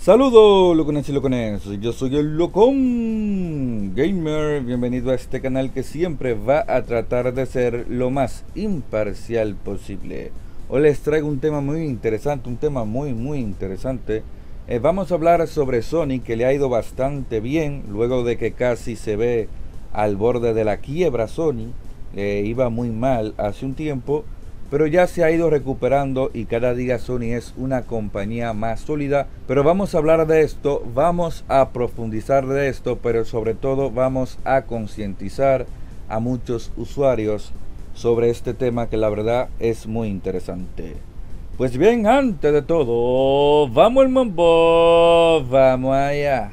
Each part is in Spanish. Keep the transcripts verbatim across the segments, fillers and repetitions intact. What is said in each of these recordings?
Saludos locones y locones, yo soy el Locón Gamer, bienvenido a este canal que siempre va a tratar de ser lo más imparcial posible. Hoy les traigo un tema muy interesante, un tema muy muy interesante. eh, Vamos a hablar sobre Sony, que le ha ido bastante bien luego de que casi se ve al borde de la quiebra. Sony le iba muy mal hace un tiempo, pero ya se ha ido recuperando y cada día Sony es una compañía más sólida. Pero vamos a hablar de esto, vamos a profundizar de esto, pero sobre todo vamos a concientizar a muchos usuarios sobre este tema que la verdad es muy interesante. Pues bien, antes de todo, vamos al mambo, vamos allá.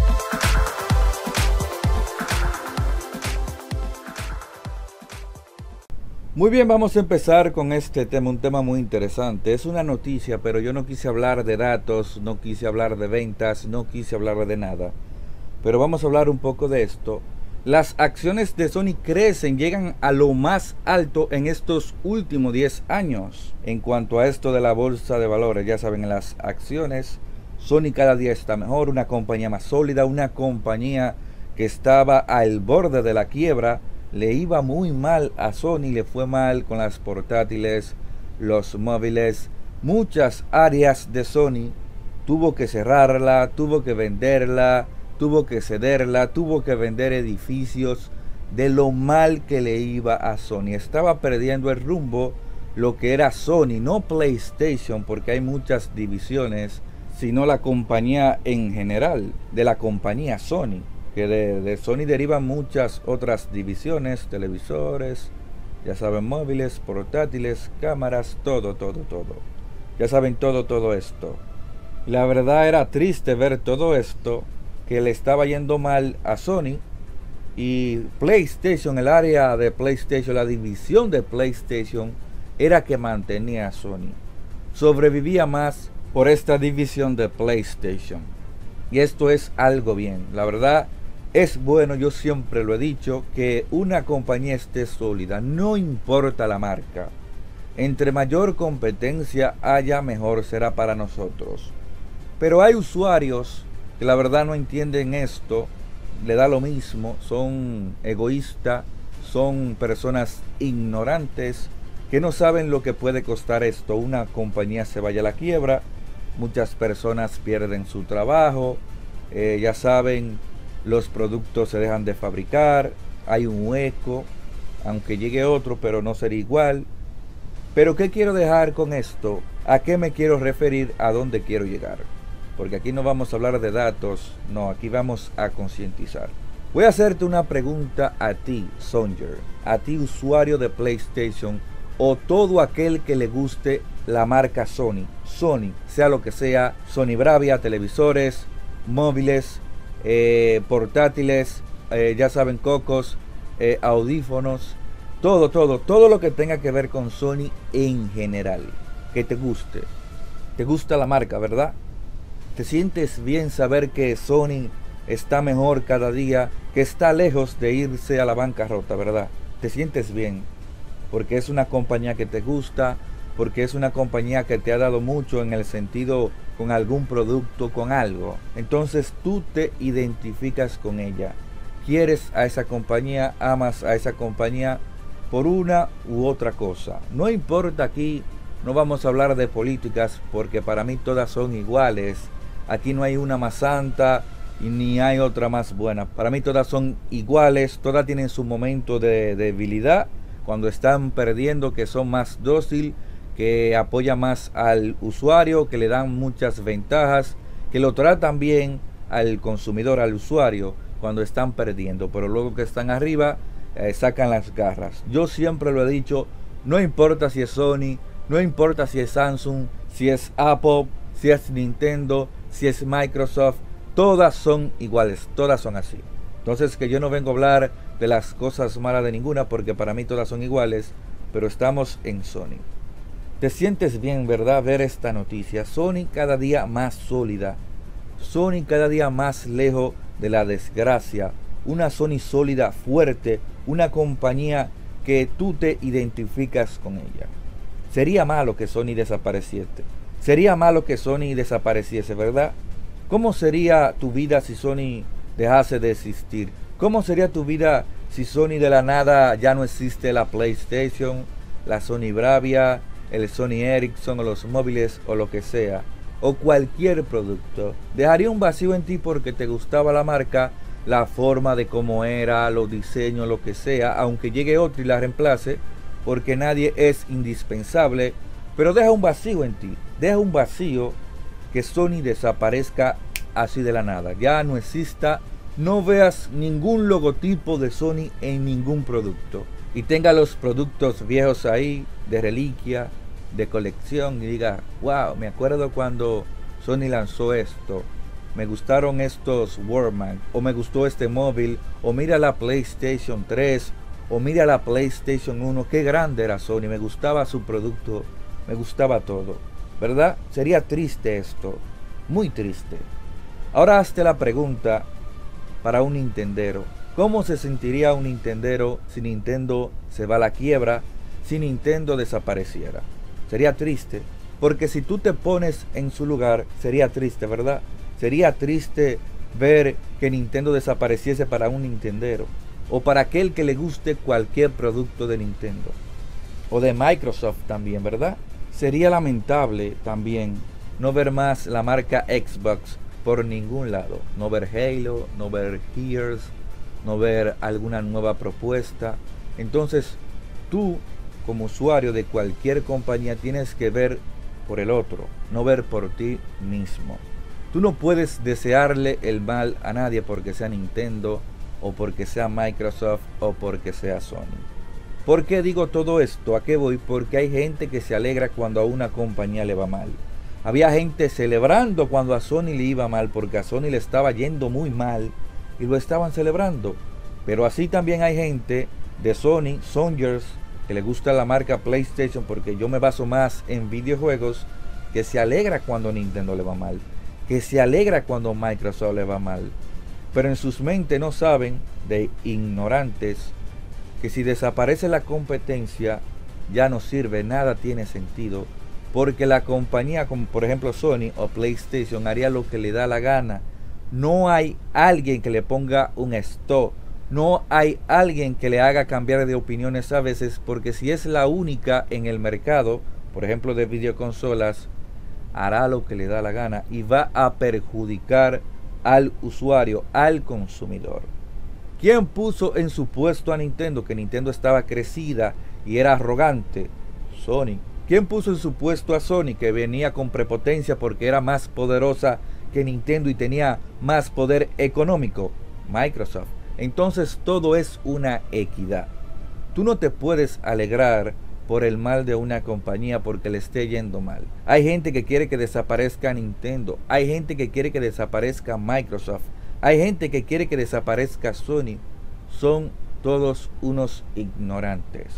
Muy bien, vamos a empezar con este tema, un tema muy interesante. Es una noticia, pero yo no quise hablar de datos, no quise hablar de ventas, no quise hablar de nada. Pero vamos a hablar un poco de esto. Las acciones de Sony crecen, llegan a lo más alto en estos últimos diez años. En cuanto a esto de la bolsa de valores, ya saben, las acciones, Sony cada día está mejor, una compañía más sólida, una compañía que estaba al borde de la quiebra. Le iba muy mal a Sony, le fue mal con las portátiles, los móviles, muchas áreas de Sony. Tuvo que cerrarla, tuvo que venderla, tuvo que cederla, tuvo que vender edificios de lo mal que le iba a Sony. Estaba perdiendo el rumbo lo que era Sony, no PlayStation, porque hay muchas divisiones, sino la compañía en general, de la compañía Sony. Que de, de Sony derivan muchas otras divisiones, televisores, ya saben, móviles, portátiles, cámaras, todo, todo, todo. Ya saben todo, todo esto. La verdad era triste ver todo esto, que le estaba yendo mal a Sony. Y PlayStation, el área de PlayStation, la división de PlayStation, era que mantenía a Sony. Sobrevivía más por esta división de PlayStation. Y esto es algo bien, la verdad. Es bueno, yo siempre lo he dicho, que una compañía esté sólida, no importa la marca. Entre mayor competencia haya, mejor será para nosotros. Pero hay usuarios que la verdad no entienden esto, le da lo mismo, son egoístas, son personas ignorantes, que no saben lo que puede costar esto. Una compañía se vaya a la quiebra, muchas personas pierden su trabajo, eh, ya saben, los productos se dejan de fabricar, hay un hueco, aunque llegue otro, pero no será igual. Pero ¿qué quiero dejar con esto? ¿A qué me quiero referir? ¿A dónde quiero llegar? Porque aquí no vamos a hablar de datos, no, aquí vamos a concientizar. Voy a hacerte una pregunta a ti, Songer, a ti, usuario de PlayStation, o todo aquel que le guste la marca Sony. Sony, sea lo que sea, Sony Bravia, televisores, móviles, Eh, portátiles, eh, ya saben, cocos, eh, audífonos, todo, todo, todo lo que tenga que ver con Sony en general, que te guste, te gusta la marca, ¿verdad? Te sientes bien saber que Sony está mejor cada día, que está lejos de irse a la bancarrota, ¿verdad? Te sientes bien, porque es una compañía que te gusta, porque es una compañía que te ha dado mucho en el sentido con algún producto, con algo. Entonces tú te identificas con ella. Quieres a esa compañía, amas a esa compañía por una u otra cosa. No importa, aquí no vamos a hablar de políticas porque para mí todas son iguales. Aquí no hay una más santa y ni hay otra más buena. Para mí todas son iguales, todas tienen su momento de debilidad. Cuando están perdiendo, que son más dóciles, que apoya más al usuario, que le dan muchas ventajas, que lo tratan bien al consumidor, al usuario, cuando están perdiendo, pero luego que están arriba, eh, sacan las garras. Yo siempre lo he dicho, no importa si es Sony, no importa si es Samsung, si es Apple, si es Nintendo, si es Microsoft, todas son iguales, todas son así. Entonces, que yo no vengo a hablar de las cosas malas de ninguna, porque para mí todas son iguales, pero estamos en Sony. Te sientes bien, ¿verdad? Ver esta noticia. Sony cada día más sólida. Sony cada día más lejos de la desgracia. Una Sony sólida, fuerte. Una compañía que tú te identificas con ella. Sería malo que Sony desapareciese. Sería malo que Sony desapareciese, ¿verdad? ¿Cómo sería tu vida si Sony dejase de existir? ¿Cómo sería tu vida si Sony de la nada ya no existe la PlayStation, la Sony Bravia, el Sony Ericsson o los móviles o lo que sea? O cualquier producto. Dejaría un vacío en ti porque te gustaba la marca, la forma de cómo era, los diseños, lo que sea, aunque llegue otro y la reemplace, porque nadie es indispensable, pero deja un vacío en ti, deja un vacío que Sony desaparezca así de la nada, ya no exista, no veas ningún logotipo de Sony en ningún producto y tenga los productos viejos ahí de reliquia, de colección y diga, wow, me acuerdo cuando Sony lanzó esto, me gustaron estos Walkman, o me gustó este móvil, o mira la PlayStation tres, o mira la PlayStation uno, qué grande era Sony, me gustaba su producto, me gustaba todo, ¿verdad? Sería triste esto, muy triste. Ahora hazte la pregunta para un nintendero, ¿cómo se sentiría un nintendero si Nintendo se va a la quiebra, si Nintendo desapareciera? Sería triste, porque si tú te pones en su lugar, sería triste, ¿verdad? Sería triste ver que Nintendo desapareciese para un nintendero, o para aquel que le guste cualquier producto de Nintendo, o de Microsoft también, ¿verdad? Sería lamentable también no ver más la marca Xbox por ningún lado, no ver Halo, no ver Gears, no ver alguna nueva propuesta. Entonces, tú como usuario de cualquier compañía tienes que ver por el otro, no ver por ti mismo. Tú no puedes desearle el mal a nadie porque sea Nintendo, o porque sea Microsoft, o porque sea Sony. ¿Por qué digo todo esto? ¿A qué voy? Porque hay gente que se alegra cuando a una compañía le va mal. Había gente celebrando cuando a Sony le iba mal, porque a Sony le estaba yendo muy mal, y lo estaban celebrando. Pero así también hay gente de Sony, Sonyers, que le gusta la marca PlayStation, porque yo me baso más en videojuegos, que se alegra cuando Nintendo le va mal, que se alegra cuando Microsoft le va mal, pero en sus mentes no saben, de ignorantes, que si desaparece la competencia ya no sirve, nada tiene sentido, porque la compañía como por ejemplo Sony o PlayStation haría lo que le da la gana. No hay alguien que le ponga un stop, no hay alguien que le haga cambiar de opiniones a veces, porque si es la única en el mercado, por ejemplo de videoconsolas, hará lo que le da la gana y va a perjudicar al usuario, al consumidor. ¿Quién puso en su puesto a Nintendo? Que Nintendo estaba crecida y era arrogante. Sony. ¿Quién puso en su puesto a Sony? Que venía con prepotencia porque era más poderosa que Nintendo y tenía más poder económico. Microsoft. Entonces todo es una equidad. Tú no te puedes alegrar por el mal de una compañía porque le esté yendo mal. Hay gente que quiere que desaparezca Nintendo. Hay gente que quiere que desaparezca Microsoft. Hay gente que quiere que desaparezca Sony. Son todos unos ignorantes.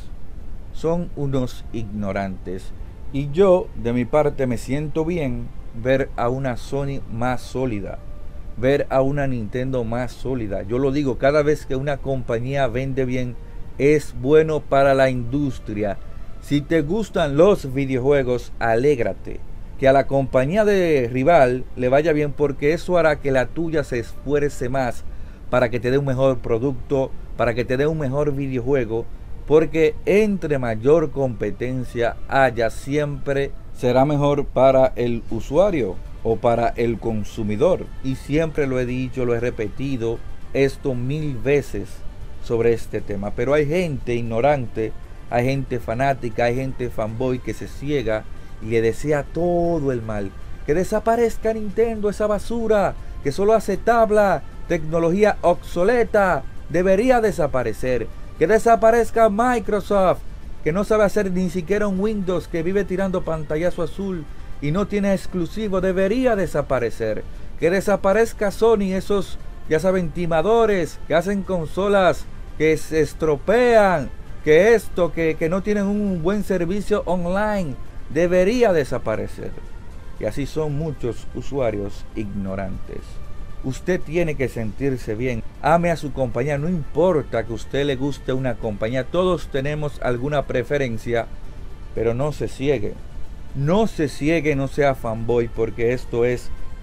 Son unos ignorantes. Y yo, de mi parte, me siento bien ver a una Sony más sólida, ver a una Nintendo más sólida. Yo lo digo, cada vez que una compañía vende bien, es bueno para la industria. Si te gustan los videojuegos, alégrate. Que a la compañía de rival le vaya bien, porque eso hará que la tuya se esfuerce más para que te dé un mejor producto, para que te dé un mejor videojuego, porque entre mayor competencia haya, siempre será mejor para el usuario o para el consumidor. Y siempre lo he dicho, lo he repetido esto mil veces sobre este tema, pero hay gente ignorante, hay gente fanática, hay gente fanboy que se ciega y le desea todo el mal. Que desaparezca Nintendo, esa basura que solo hace tabla, tecnología obsoleta, debería desaparecer. Que desaparezca Microsoft, que no sabe hacer ni siquiera un Windows, que vive tirando pantallazo azul y no tiene exclusivo, debería desaparecer. Que desaparezca Sony, esos, ya saben, timadores que hacen consolas que se estropean, que esto, que, que no tienen un buen servicio online, debería desaparecer. Y así son muchos usuarios ignorantes. Usted tiene que sentirse bien. Ame a su compañía, no importa que a usted le guste una compañía. Todos tenemos alguna preferencia, pero no se ciegue. No se ciegue, no sea fanboy, porque esto es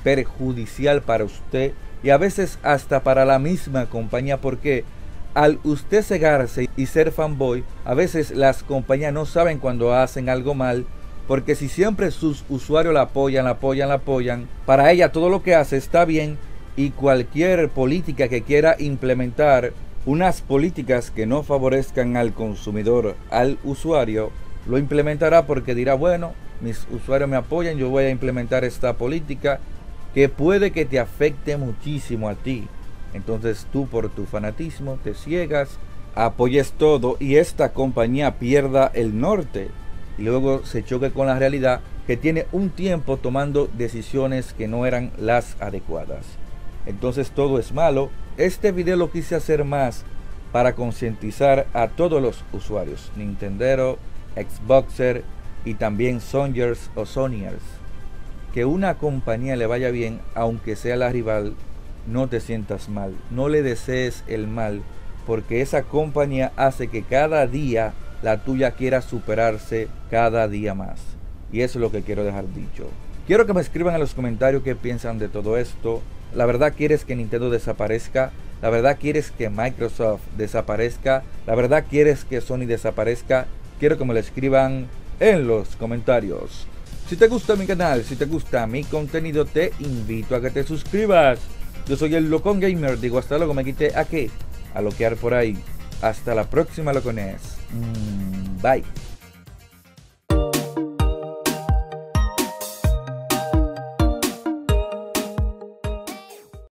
perjudicial para usted y a veces hasta para la misma compañía, porque al usted cegarse y ser fanboy, a veces las compañías no saben cuando hacen algo mal, porque si siempre sus usuarios la apoyan, la apoyan, la apoyan, para ella todo lo que hace está bien, y cualquier política que quiera implementar unas políticas que no favorezcan al consumidor, al usuario, lo implementará porque dirá, bueno, mis usuarios me apoyan, yo voy a implementar esta política que puede que te afecte muchísimo a ti. Entonces tú por tu fanatismo te ciegas, apoyes todo y esta compañía pierda el norte y luego se choque con la realidad que tiene un tiempo tomando decisiones que no eran las adecuadas. Entonces todo es malo. Este video lo quise hacer más para concientizar a todos los usuarios, Nintendero, Xboxer y también Sonyers o Sonyers, que una compañía le vaya bien, aunque sea la rival, no te sientas mal, no le desees el mal, porque esa compañía hace que cada día la tuya quiera superarse cada día más. Y eso es lo que quiero dejar dicho. Quiero que me escriban en los comentarios qué piensan de todo esto. ¿La verdad quieres que Nintendo desaparezca? ¿La verdad quieres que Microsoft desaparezca? ¿La verdad quieres que Sony desaparezca? Quiero que me lo escriban en los comentarios. Si te gusta mi canal, si te gusta mi contenido, te invito a que te suscribas. Yo soy el Locón Gamer, digo hasta luego, me quité a qué, a loquear por ahí. Hasta la próxima, locones. Mm, bye.